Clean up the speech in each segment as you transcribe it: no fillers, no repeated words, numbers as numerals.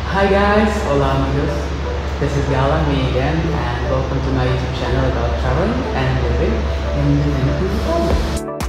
Hi guys, hola amigos. This is Gala, me again, and welcome to my YouTube channel about traveling and living in the Dominican Republic.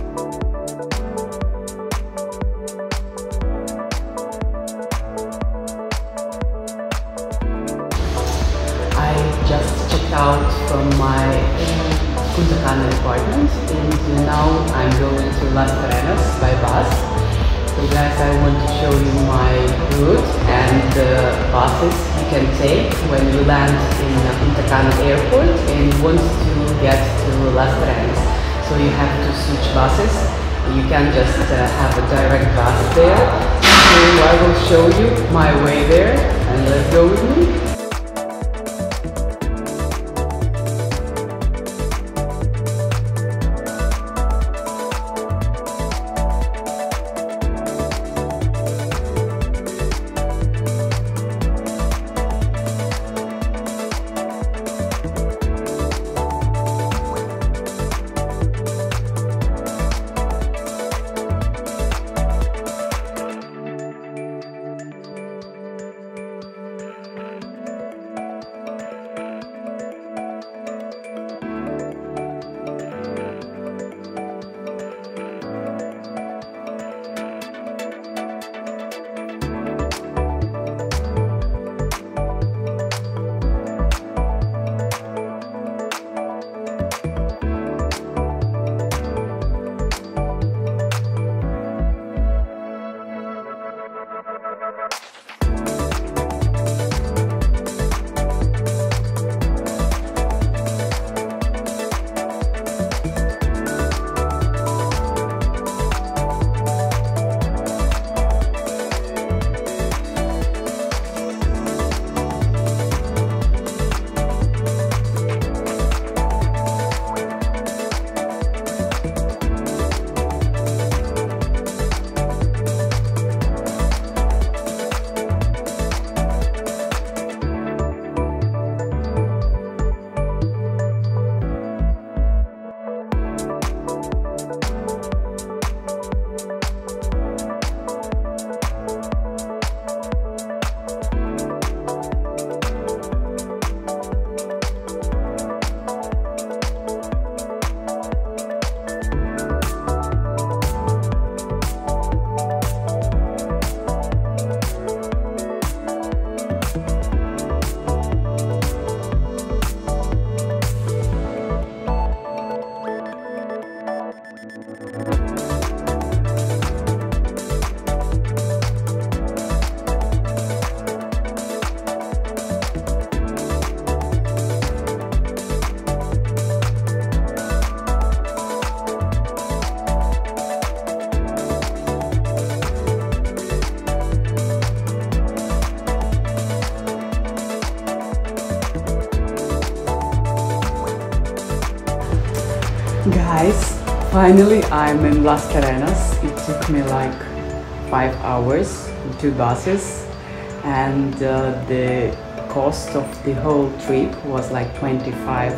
I just checked out from my Punta Cana apartment, and now I'm going to Las Terrenas by bus. So guys, I want to show you my route and the buses you can take when you land in Punta Cana airport and you want to get to Las Terrenas. So you have to switch buses. You can't just have a direct bus there. So I will show you my way there, and let's go with me. Guys, finally I'm in Las Terrenas. It took me like 5 hours with 2 buses, and the cost of the whole trip was like $25.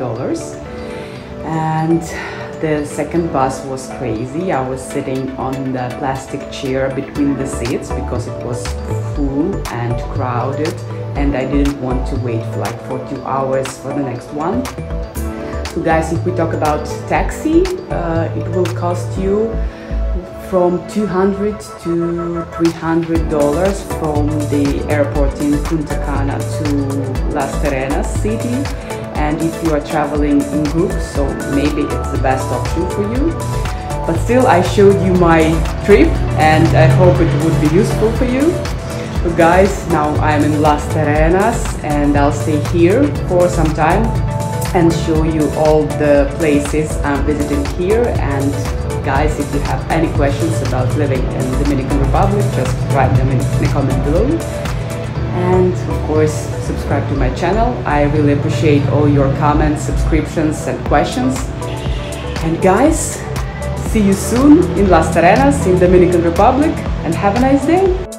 And the second bus was crazy. I was sitting on the plastic chair between the seats because it was full and crowded, and I didn't want to wait for like 2 hours for the next one. So guys, if we talk about taxi, it will cost you from $200 to $300 from the airport in Punta Cana to Las Terrenas city. And if you are traveling in groups, so maybe it's the best option for you. But still, I showed you my trip and I hope it would be useful for you. So guys, now I'm in Las Terrenas and I'll stay here for some time and show you all the places I'm visiting here. And guys, if you have any questions about living in the Dominican Republic, just write them in the comment below. And of course, subscribe to my channel. I really appreciate all your comments, subscriptions and questions. And guys, see you soon in Las Terrenas in Dominican Republic, and have a nice day.